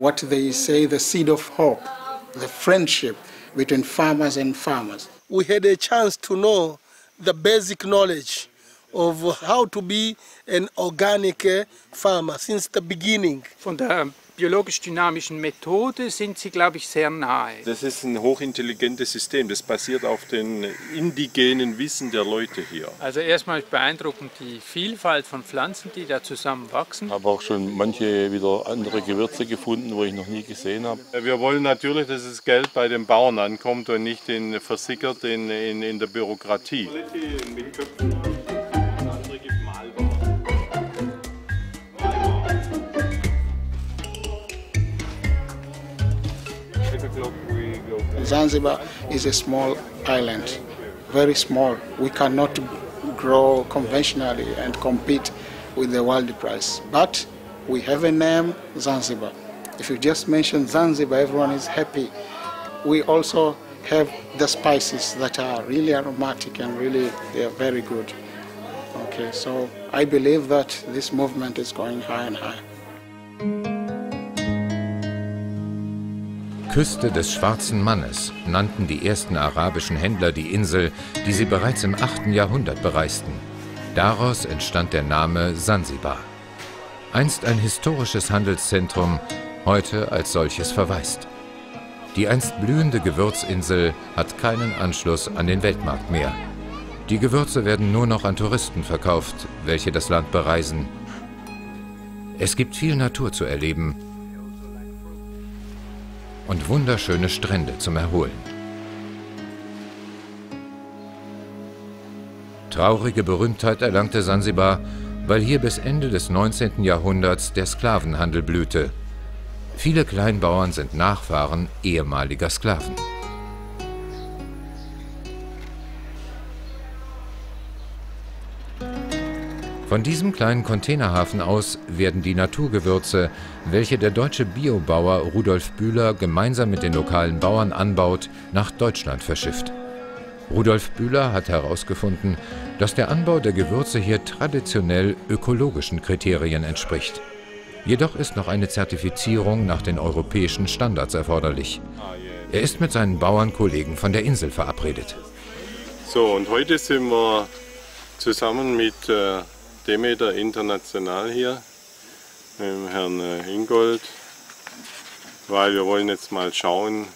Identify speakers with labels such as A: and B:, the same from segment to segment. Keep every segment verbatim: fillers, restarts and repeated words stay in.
A: what they say, the seed of hope, the friendship between farmers and farmers.
B: We had a chance to know the basic knowledge of how to be an organic farmer since the beginning.
C: Von der biologisch-dynamischen Methode sind sie, glaube ich, sehr nahe.
D: Das ist ein hochintelligentes System, das basiert auf dem indigenen Wissen der Leute hier.
C: Also erstmal beeindruckend die Vielfalt von Pflanzen, die da zusammen wachsen.
E: Ich habe auch schon manche wieder andere Gewürze gefunden, wo ich noch nie gesehen habe.
D: Wir wollen natürlich, dass das Geld bei den Bauern ankommt und nicht in, versickert in, in, in der Bürokratie.
A: Zanzibar is a small island, very small. We cannot grow conventionally and compete with the world price. But we have a name, Zanzibar. If you just mention Zanzibar, everyone is happy. We also have the spices that are really aromatic and really they are very good. Okay, so I believe that this movement is going higher and higher.
F: Küste des Schwarzen Mannes nannten die ersten arabischen Händler die Insel, die sie bereits im achten Jahrhundert bereisten. Daraus entstand der Name Sansibar. Einst ein historisches Handelszentrum, heute als solches verwaist. Die einst blühende Gewürzinsel hat keinen Anschluss an den Weltmarkt mehr. Die Gewürze werden nur noch an Touristen verkauft, welche das Land bereisen. Es gibt viel Natur zu erleben und wunderschöne Strände zum Erholen. Traurige Berühmtheit erlangte Sansibar, weil hier bis Ende des neunzehnten Jahrhunderts der Sklavenhandel blühte. Viele Kleinbauern sind Nachfahren ehemaliger Sklaven. Von diesem kleinen Containerhafen aus werden die Naturgewürze, welche der deutsche Biobauer Rudolf Bühler gemeinsam mit den lokalen Bauern anbaut, nach Deutschland verschifft. Rudolf Bühler hat herausgefunden, dass der Anbau der Gewürze hier traditionell ökologischen Kriterien entspricht. Jedoch ist noch eine Zertifizierung nach den europäischen Standards erforderlich. Er ist mit seinen Bauernkollegen von der Insel verabredet.
D: So, und heute sind wir zusammen mit äh, Demeter International hier, mit dem Herrn äh, Ingold, weil wir wollen jetzt mal schauen,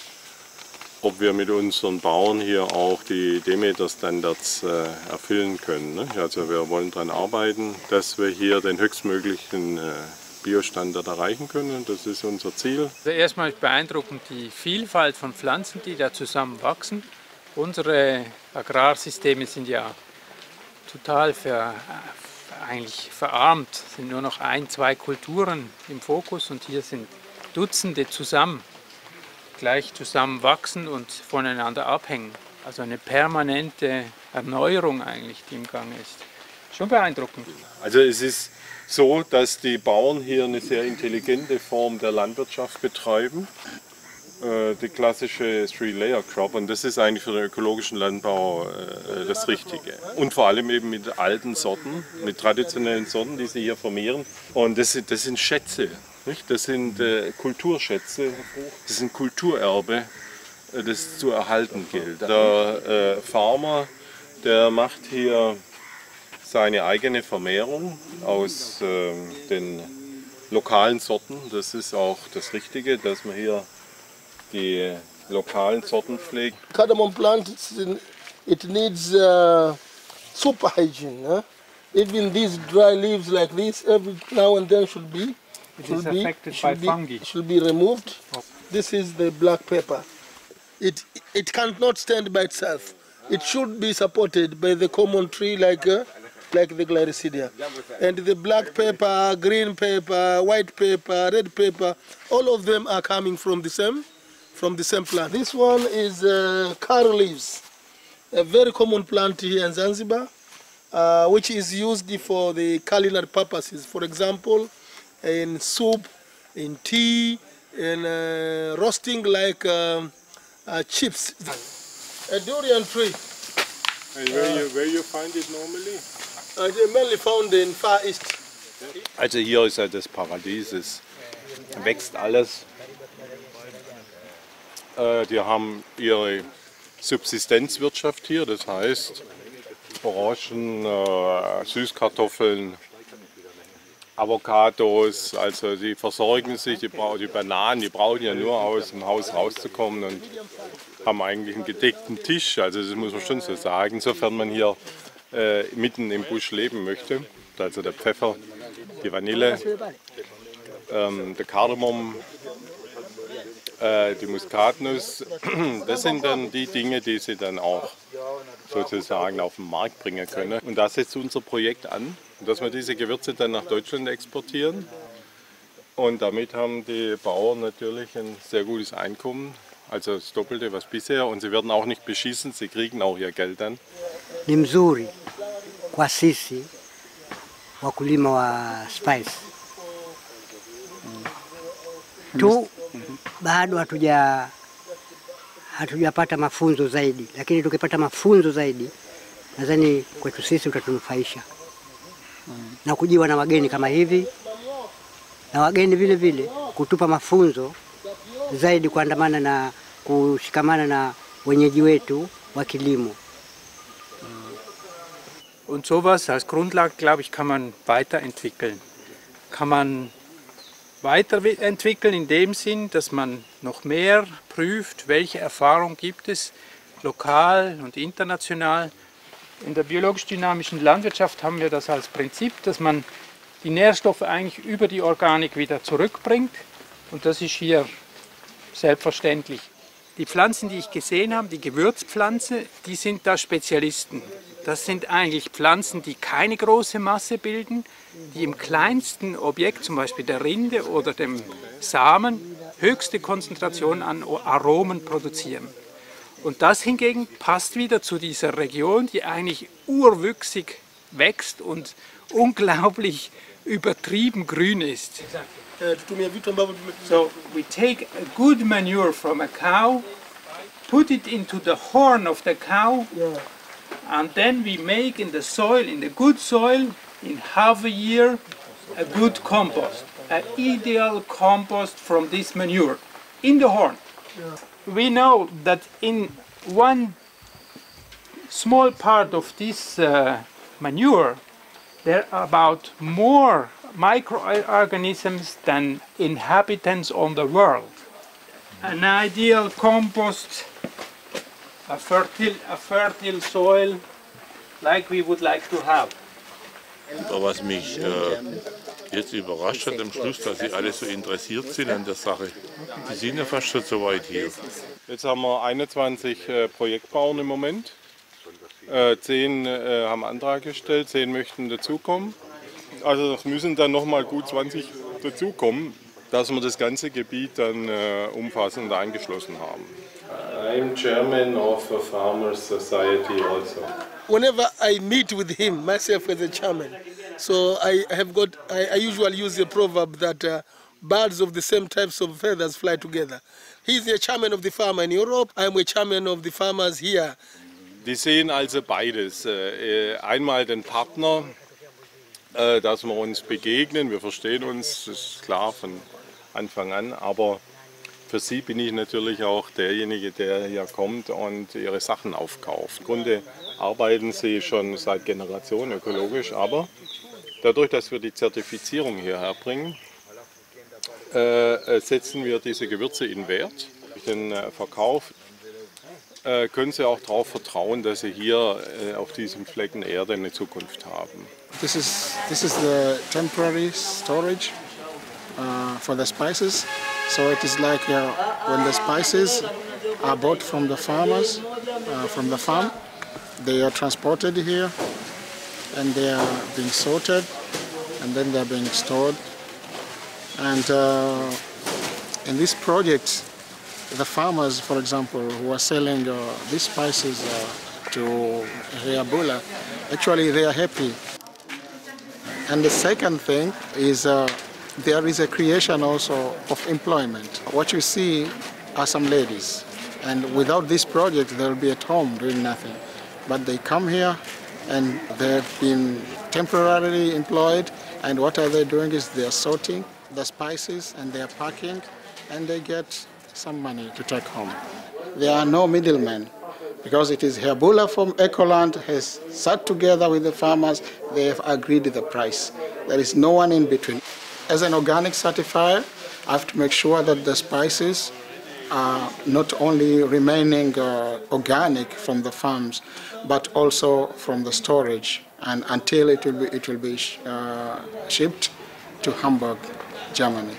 D: ob wir mit unseren Bauern hier auch die Demeter-Standards äh, erfüllen können. Ne? Also wir wollen daran arbeiten, dass wir hier den höchstmöglichen äh, Biostandard erreichen können. Und das ist unser Ziel.
C: Also erstmal beeindruckend die Vielfalt von Pflanzen, die da zusammen wachsen. Unsere Agrarsysteme sind ja total ver, eigentlich verarmt. Es sind nur noch ein, zwei Kulturen im Fokus und hier sind Dutzende zusammen, gleich zusammen wachsen und voneinander abhängen. Also eine permanente Erneuerung eigentlich, die im Gange ist. Schon beeindruckend.
D: Also es ist so, dass die Bauern hier eine sehr intelligente Form der Landwirtschaft betreiben. Äh, die klassische Three-Layer-Crop, und das ist eigentlich für den ökologischen Landbau äh, das Richtige. Und vor allem eben mit alten Sorten, mit traditionellen Sorten, die sie hier vermehren. Und das, das sind Schätze. Nicht? Das sind äh, Kulturschätze, das sind Kulturerbe, äh, das zu erhalten gilt. Der äh, Farmer, der macht hier seine eigene Vermehrung aus äh, den lokalen Sorten. Das ist auch das Richtige, dass man hier die lokalen Sorten pflegt.
B: Cardamom plant, it needs uh, super hygiene. Huh? Even these dry leaves like this, every now and then should be
C: It
B: should
C: is
B: be,
C: affected
B: should
C: by fungi.
B: be, should be removed. This is the black pepper. It it cannot stand by itself. It should be supported by the common tree like uh, like the Gliricidia. And the black pepper, green pepper, white pepper, red pepper, all of them are coming from the same from the same plant. This one is uh, curry leaves, a very common plant here in Zanzibar, uh, which is used for the culinary purposes. For example, in soup, in tea, in uh, roasting like um, uh, chips. A durian tree.
D: And where, you, where you find it normally?
B: Uh, they're mainly found in Far East.
E: Also hier ist ja das Paradies. Es
D: wächst alles. Äh, die haben ihre Subsistenzwirtschaft hier, das heißt Orangen, äh, Süßkartoffeln, Avocados, also die versorgen sich, die, die Bananen, die brauchen ja nur aus dem Haus rauszukommen und haben eigentlich einen gedeckten Tisch, also das muss man schon so sagen, sofern man hier äh, mitten im Busch leben möchte. Also der Pfeffer, die Vanille, ähm, der Kardamom, äh, die Muskatnuss, das sind dann die Dinge, die sie dann auch sozusagen auf den Markt bringen können. Und da setzt unser Projekt an, dass wir diese Gewürze dann nach Deutschland exportieren. Und damit haben die Bauern natürlich ein sehr gutes Einkommen, also das Doppelte was bisher. Und sie werden auch nicht beschissen, sie kriegen auch ihr Geld dann.
G: Ni mzuri kwa sisi wakulima wa spice tu, bado hatuja hatujapata mafunzo zaidi, lakini tukipata mafunzo zaidi nadhani kwetu sisi utatunufaisha na kujiwa na wageni kama hivi, na wageni vile vile kutupa mafunzo zaidi, kuandamana na kushikamana na wenyeji wetu wa kilimo.
C: Und sowas als Grundlage, glaube ich, kann man weiterentwickeln. Kann man weiterentwickeln in dem Sinn, dass man noch mehr prüft, welche Erfahrung gibt es, lokal und international. In der biologisch-dynamischen Landwirtschaft haben wir das als Prinzip, dass man die Nährstoffe eigentlich über die Organik wieder zurückbringt. Und das ist hier selbstverständlich. Die Pflanzen, die ich gesehen habe, die Gewürzpflanzen, die sind da Spezialisten. Das sind eigentlich Pflanzen, die keine große Masse bilden, die im kleinsten Objekt, zum Beispiel der Rinde oder dem Samen, höchste Konzentration an Aromen produzieren. Und das hingegen passt wieder zu dieser Region, die eigentlich urwüchsig wächst und unglaublich übertrieben grün ist. So we take a good manure from a cow, put it into the horn of the cow, and then we make in the soil, in the good soil, in half a year, a good compost, an ideal compost from this manure, in the horn. We know that in one small part of this uh, manure, there are about more microorganisms than inhabitants on the world. An ideal compost, a fertile, a fertile soil, like we would like to have.
E: Aber was mich äh, jetzt überrascht hat am Schluss, dass Sie alle so interessiert sind an der Sache. Sie sind ja fast schon so weit hier.
D: Jetzt haben wir einundzwanzig äh, Projektbauern im Moment. Äh, zehn äh, haben Antrag gestellt, zehn möchten dazukommen. Also es müssen dann noch mal gut zwanzig dazukommen, dass wir das ganze Gebiet dann äh, umfassend eingeschlossen haben. I'm chairman of a farmers society also.
B: Whenever I meet with him, myself as a chairman, so I have got, I, I usually use the proverb that uh, birds of the same types of feathers fly together. He's the chairman of the farmer in Europe, I'm a chairman of the farmers here.
D: Die sehen also beides. Äh, einmal den Partner, äh, dass wir uns begegnen, wir verstehen uns, das ist klar von Anfang an, aber für sie bin ich natürlich auch derjenige, der hier kommt und ihre Sachen aufkauft. Im Grunde arbeiten sie schon seit Generationen ökologisch, aber dadurch, dass wir die Zertifizierung hierher bringen, äh, setzen wir diese Gewürze in Wert. Durch den äh, Verkauf äh, können sie auch darauf vertrauen, dass sie hier äh, auf diesem Flecken Erde eine Zukunft haben.
A: This is, this is the temporary storage uh, for the spices. So it is like uh, when the spices are bought from the farmers, uh, from the farm, they are transported here and they are being sorted and then they are being stored. And uh, in this project, the farmers, for example, who are selling uh, these spices uh, to Reabula, actually they are happy. And the second thing is uh, there is a creation also of employment. What you see are some ladies, and without this project they'll be at home doing nothing. But they come here and they've been temporarily employed, and what are they doing is they're sorting the spices and they're packing and they get some money to take home. There are no middlemen because it is Herbula from Ecoland has sat together with the farmers, they have agreed the price. There is no one in between. As an organic certifier, I have to make sure that the spices are not only remaining uh, organic from the farms, but also from the storage, and until it will be, it will be uh, shipped to Hamburg, Germany.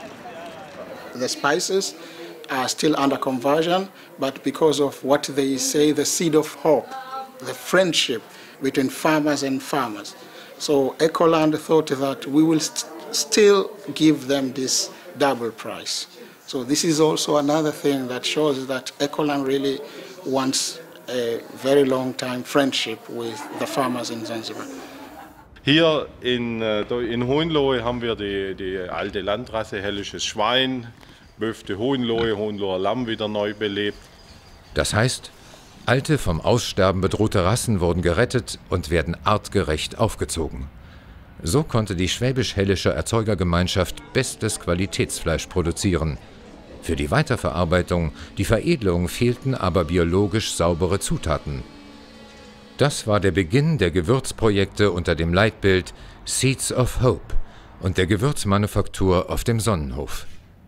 A: The spices are still under conversion, but because of what they say, the seed of hope, the friendship between farmers and farmers. So Ecoland thought that we will st still give them this double price. So this is also another thing that shows that Ecoland really wants a very long time friendship with the farmers in Zanzibar.
D: Hier in, in Hohenlohe haben wir die, die alte Landrasse Hällisches Schwein, Bœuf de Hohenlohe, Hohenloher Lamm wieder neu belebt.
F: Das heißt, alte, vom Aussterben bedrohte Rassen wurden gerettet und werden artgerecht aufgezogen. So konnte die Schwäbisch-Hällische Erzeugergemeinschaft bestes Qualitätsfleisch produzieren. Für die Weiterverarbeitung, die Veredelung fehlten aber biologisch saubere Zutaten. Das war der Beginn der Gewürzprojekte unter dem Leitbild Seeds of Hope und der Gewürzmanufaktur auf dem Sonnenhof.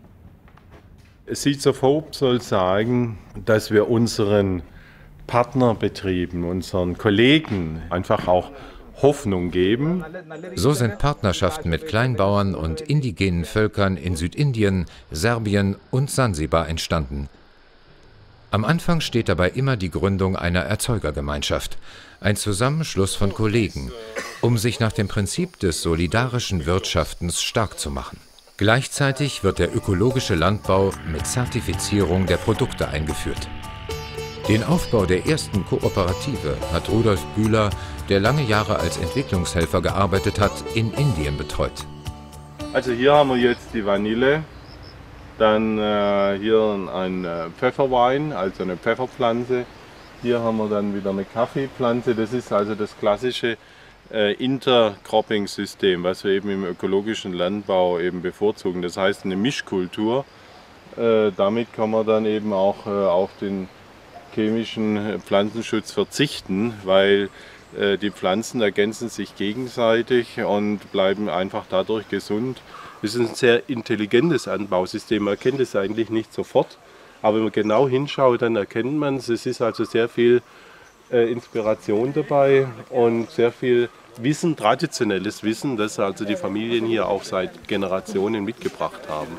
D: Seeds of Hope soll sagen, dass wir unseren Partnerbetrieben, unseren Kollegen einfach auch Hoffnung geben.
F: So sind Partnerschaften mit Kleinbauern und indigenen Völkern in Südindien, Serbien und Sansibar entstanden. Am Anfang steht dabei immer die Gründung einer Erzeugergemeinschaft, ein Zusammenschluss von Kollegen, um sich nach dem Prinzip des solidarischen Wirtschaftens stark zu machen. Gleichzeitig wird der ökologische Landbau mit Zertifizierung der Produkte eingeführt. Den Aufbau der ersten Kooperative hat Rudolf Bühler, der lange Jahre als Entwicklungshelfer gearbeitet hat, in Indien betreut.
D: Also hier haben wir jetzt die Vanille, dann äh, hier ein äh, Pfefferwein, also eine Pfefferpflanze. Hier haben wir dann wieder eine Kaffeepflanze. Das ist also das klassische äh, Intercropping-System, was wir eben im ökologischen Landbau eben bevorzugen. Das heißt eine Mischkultur. Äh, damit kann man dann eben auch äh, auf den chemischen Pflanzenschutz verzichten, weil äh, die Pflanzen ergänzen sich gegenseitig und bleiben einfach dadurch gesund. Es ist ein sehr intelligentes Anbausystem, man erkennt es eigentlich nicht sofort, aber wenn man genau hinschaut, dann erkennt man es. Es ist also sehr viel äh, Inspiration dabei und sehr viel Wissen, traditionelles Wissen, das also die Familien hier auch seit Generationen mitgebracht haben.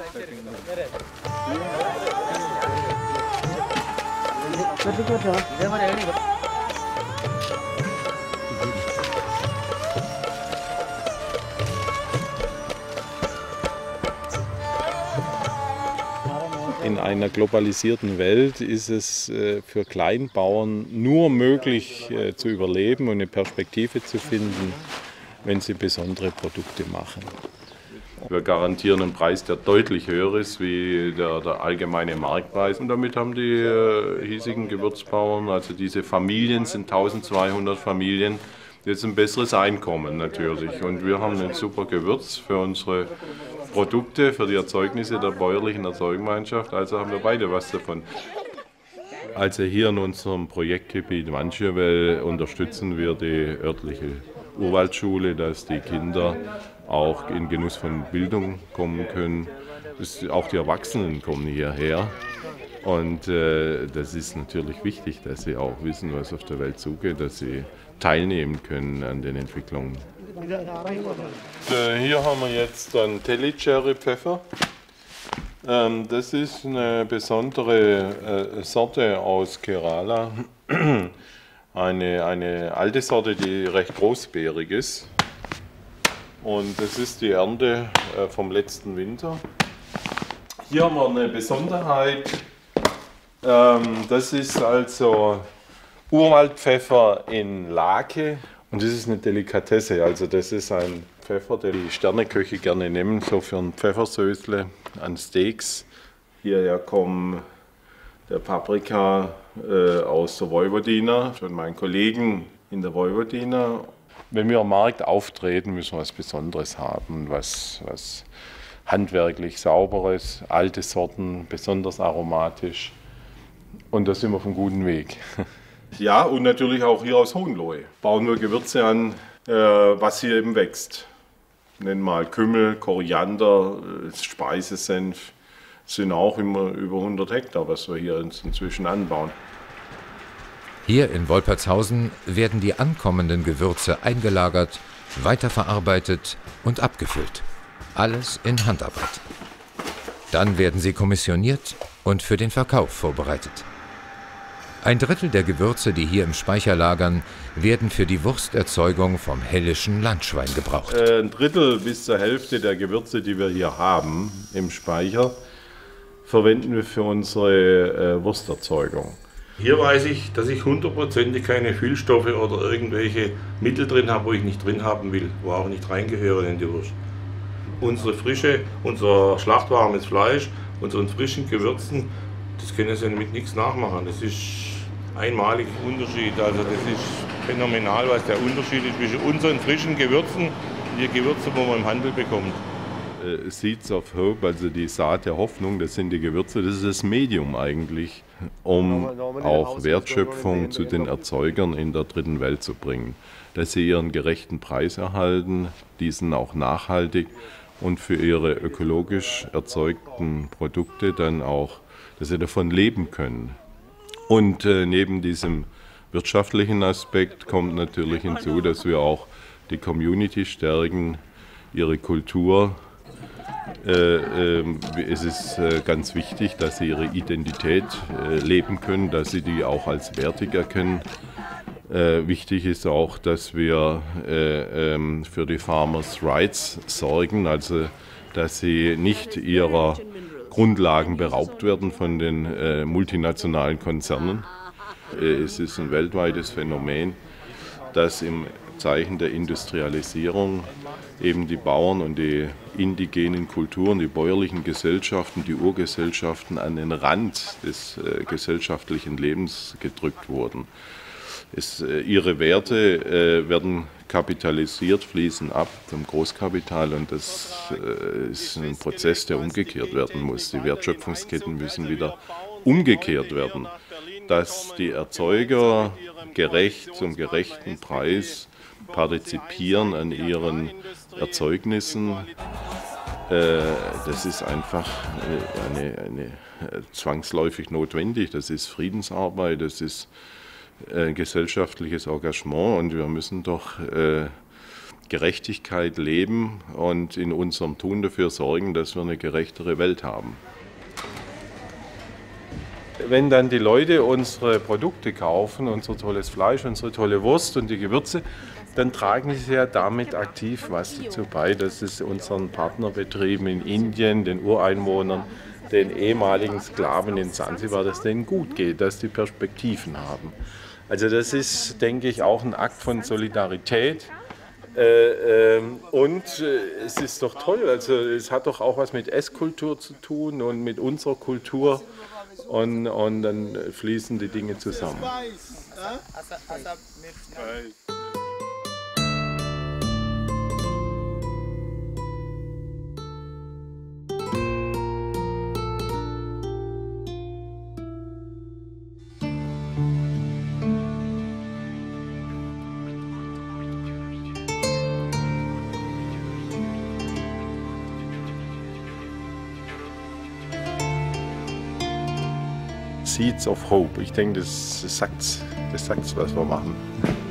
D: In einer globalisierten Welt ist es für Kleinbauern nur möglich zu überleben und eine Perspektive zu finden, wenn sie besondere Produkte machen. Wir garantieren einen Preis, der deutlich höher ist wie der, der allgemeine Marktpreis. Und damit haben die äh, hiesigen Gewürzbauern, also diese Familien, sind eintausendzweihundert Familien, jetzt ein besseres Einkommen natürlich. Und wir haben ein super Gewürz für unsere Produkte, für die Erzeugnisse der bäuerlichen Erzeugergemeinschaft. Also haben wir beide was davon. Also hier in unserem Projektgebiet Wanchewell unterstützen wir die örtliche Urwaldschule, dass die Kinder auch in Genuss von Bildung kommen können. Das, auch die Erwachsenen kommen hierher. Und äh, das ist natürlich wichtig, dass sie auch wissen, was auf der Welt zugeht, dass sie teilnehmen können an den Entwicklungen. Äh, hier haben wir jetzt einen Telly-Cherry Pfeffer. Ähm, das ist eine besondere äh, Sorte aus Kerala. Eine, eine alte Sorte, die recht großbeerig ist. Und das ist die Ernte äh, vom letzten Winter. Hier haben wir eine Besonderheit. Ähm, das ist also Urwaldpfeffer in Lake. Und das ist eine Delikatesse. Also das ist ein Pfeffer, den die Sterneköche gerne nehmen, so für ein Pfeffersösle an Steaks. Hierher kommen der Paprika äh, aus der Vojvodina, von meinen Kollegen in der Vojvodina. Wenn wir am Markt auftreten, müssen wir was Besonderes haben, was, was handwerklich sauberes, alte Sorten, besonders aromatisch. Und da sind wir auf einem guten Weg. Ja, und natürlich auch hier aus Hohenlohe bauen wir Gewürze an, äh, was hier eben wächst. Nennen mal Kümmel, Koriander, Speisesenf. Das sind auch immer über hundert Hektar, was wir hier inzwischen anbauen.
F: Hier in Wolpertshausen werden die ankommenden Gewürze eingelagert, weiterverarbeitet und abgefüllt. Alles in Handarbeit. Dann werden sie kommissioniert und für den Verkauf vorbereitet. Ein Drittel der Gewürze, die hier im Speicher lagern, werden für die Wursterzeugung vom hellischen Landschwein gebraucht.
D: Ein Drittel bis zur Hälfte der Gewürze, die wir hier haben im Speicher, verwenden wir für unsere äh, Wursterzeugung.
E: Hier weiß ich, dass ich hundertprozentig keine Füllstoffe oder irgendwelche Mittel drin habe, wo ich nicht drin haben will, wo auch nicht reingehören in die Wurst. Unsere frische, unser schlachtwarmes Fleisch, unseren frischen Gewürzen, das können Sie mit nichts nachmachen. Das ist einmalig Unterschied. Also das ist phänomenal, was der Unterschied ist zwischen unseren frischen Gewürzen und den Gewürzen, die man im Handel bekommt.
D: Seeds of Hope, also die Saat der Hoffnung, das sind die Gewürze, das ist das Medium eigentlich, um auch Wertschöpfung zu den Erzeugern in der dritten Welt zu bringen. Dass sie ihren gerechten Preis erhalten, diesen auch nachhaltig und für ihre ökologisch erzeugten Produkte dann auch, dass sie davon leben können. Und äh, neben diesem wirtschaftlichen Aspekt kommt natürlich hinzu, dass wir auch die Community stärken, ihre Kultur. Äh, äh, es ist äh, ganz wichtig, dass sie ihre Identität äh, leben können, dass sie die auch als wertig erkennen. Äh, wichtig ist auch, dass wir äh, äh, für die Farmers' Rights sorgen, also dass sie nicht ihrer Grundlagen beraubt werden von den äh, multinationalen Konzernen. Äh, es ist ein weltweites Phänomen, dass im Zeichen der Industrialisierung eben die Bauern und die indigenen Kulturen, die bäuerlichen Gesellschaften, die Urgesellschaften an den Rand des äh, gesellschaftlichen Lebens gedrückt wurden. Es, äh, ihre Werte äh, werden kapitalisiert, fließen ab vom Großkapital und das äh, ist ein Prozess, der umgekehrt werden muss. Die Wertschöpfungsketten müssen wieder umgekehrt werden, dass die Erzeuger gerecht zum gerechten Preis partizipieren an ihren Erzeugnissen. Äh, das ist einfach eine, eine zwangsläufig notwendig. Das ist Friedensarbeit, das ist äh, gesellschaftliches Engagement und wir müssen doch äh, Gerechtigkeit leben und in unserem Tun dafür sorgen, dass wir eine gerechtere Welt haben. Wenn dann die Leute unsere Produkte kaufen, unser tolles Fleisch, unsere tolle Wurst und die Gewürze, dann tragen sie ja damit aktiv was dazu bei, dass es unseren Partnerbetrieben in Indien, den Ureinwohnern, den ehemaligen Sklaven in Sansibar, dass denen gut geht, dass die Perspektiven haben. Also das ist, denke ich, auch ein Akt von Solidarität. Äh, äh, und äh, es ist doch toll, also es hat doch auch was mit Esskultur zu tun und mit unserer Kultur. Und, und dann fließen die Dinge zusammen. Seeds of Hope. Ich denke, das sagt das sagt's, was wir machen.